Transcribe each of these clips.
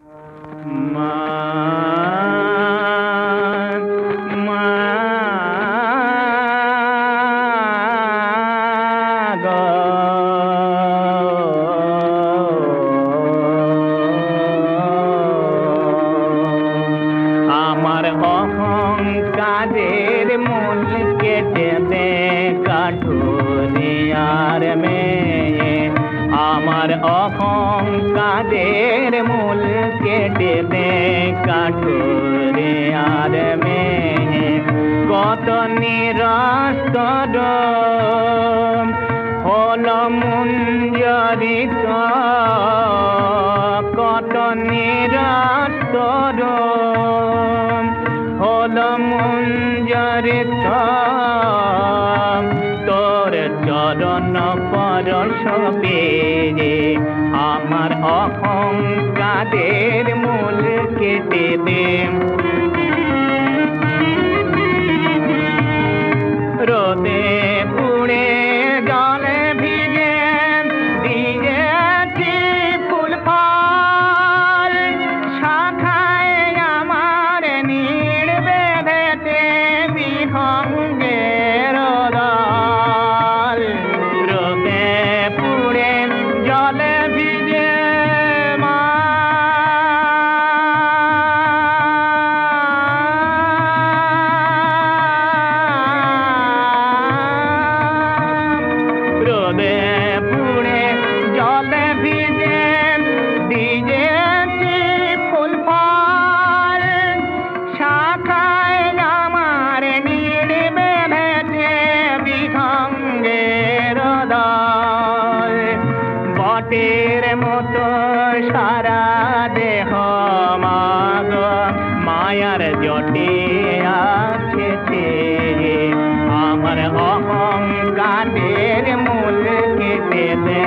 মা মা গো আমার অহংকারের মূল কেটে দে কাঠুরিয়ার মেয়ে আমার অহংকারের মূল কেটে দে কাঠুরিয়ার মেয়ে কত নিরস্তর হল মুঞ্জরিত কত নিরস্তর হল মুঞ্জরিত তোর চরণ পরশ পেয়ে আমার অহংকারের মূল কেটে দে রোদে পুড়ে জলে ভিজে দিয়েছি ফুল ফল শাখায় আমার নীড় বেঁধেছে বিহঙ্গের দল রোদে পুড়ে জলে ভিজে মা রোদে পুড়ে জলে ভিজে দিয়েছি ফুল ফল শাখায় আমার নীড় বেঁধেছে বিহঙ্গের দল বটের মতো সারা দেহ মাগ মায়ার জটে আছে চেয়ে আমার অহংকারের মূল কেটে দে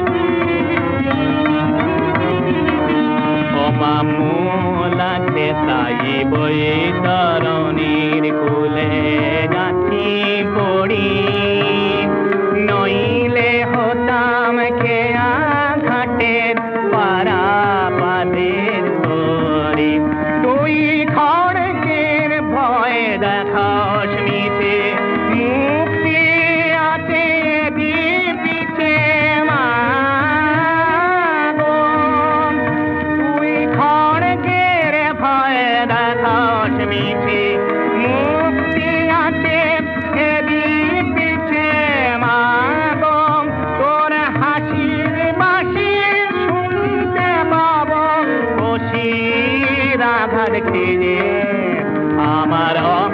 ওমা মূল আছে তাই বৈতরণীর কুলে যাচ্ছি পড়ি নইলে হতাম খেয়া ঘাটের পারাপাদের তরি তুই খড়গের ভয় দেখাস মিছে মুক্তি আছে পিছে মা গো তুই খড়গের ভয় দেখাস মিছে মুক্তি আছে পিছে মা গো তোর হাসির বাঁশি শুনতে পাবো খুশির আঘাত খেয়ে আমার